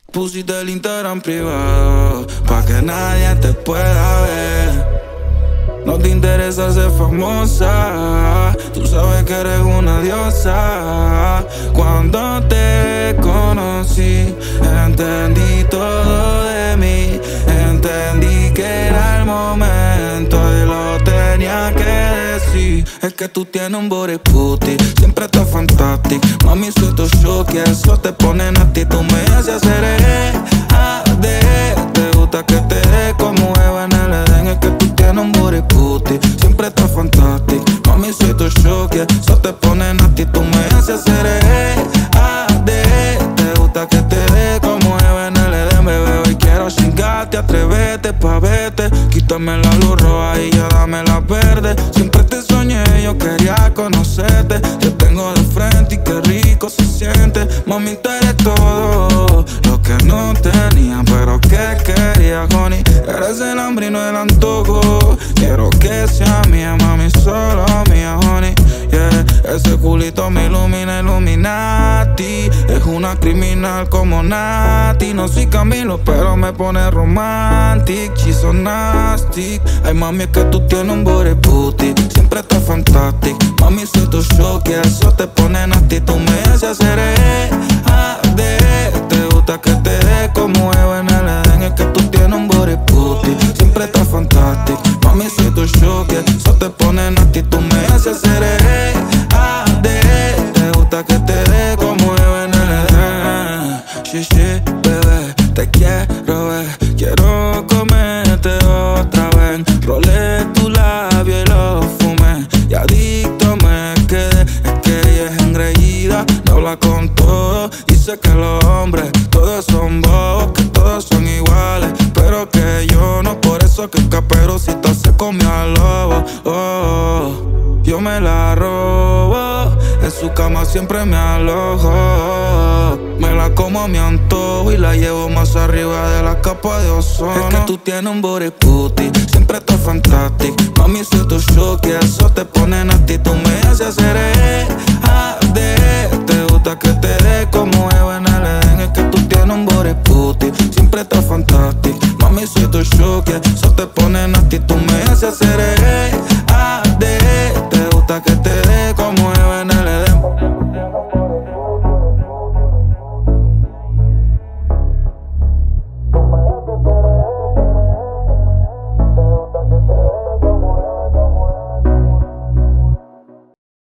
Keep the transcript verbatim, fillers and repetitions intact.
Pusiste el Instagram privado pa' que nadie te pueda ver. No te interesa ser famosa, tú sabes que eres una diosa. Cuando te conocí, entendí todo de mí. Entendí que era el momento y lo tenía que decir. Es que tú tienes un body puti, siempre estás fantástico. Mami, soy tu show, que eso te pone a ti. Tú me haces hacer E, A, D. Te gusta que te dé como Eva en el Edén. Es que tú tienes un body puti, siempre estás fantástico. Mami, soy tu show, que eso te pone a ti. Tú me haces hacer E, A, D. Te gusta que te dé como Eva en el Edén, bebé. Hoy quiero chingarte, atrévete pa' verte. Quítame la luz roja y ya dame la verde. Siempre te soñé, yo quería conocerte. Te tengo de frente y qué rico se siente. Mami, tú eres todo lo que no tenía, pero que quería, honey. Eres el hambre y no el antojo. Quiero que sea mía, mami, solo mía, honey. Yeah, ese culito me ilumina, Illuminati. Es una criminal como Nati. No soy Camilo, pero me pone romantic. She's so nasty. Ay, mami, es que tú tienes un body puti, siempre estás fantástico. Mami, soy tu show, que eso te pone nasty. Tú me haces hacer E, A, D. Te gusta que te dé como Eva en el Edén. Es que tú tienes un body puti, siempre estás fantástico. Mami, soy tu show, que eso te pone nasty. Tú me haces hacer E, A, D. Te gusta que te dé como Eva en el Edén. Sí, sí, bebé, te quiero ver. Quiero comerte otra vez. Rolé tu labio y lo fumé, y adicto me quedé. Es que ella es engreída, no habla con todo. Dice que los hombres todos son bobos, que todos son iguales, pero que yo no. Por eso que el Caperucita se comió al lobo. Oh, yo me la robo, en su cama siempre me alojo. Me la como a mi antojo y la llevo más arriba de la capa de ozono. Es que tú tienes un body puti, siempre estás fantástico. Mami, soy tu show, que eso te pone a ti. Tú me haces hacer E, A, D. Te gusta que te dé como Eva en el Edén. Es que tú tienes un body puti, siempre estás fantástico. Mami, soy tu show, que eso te pone a ti. Tú me haces hacer E,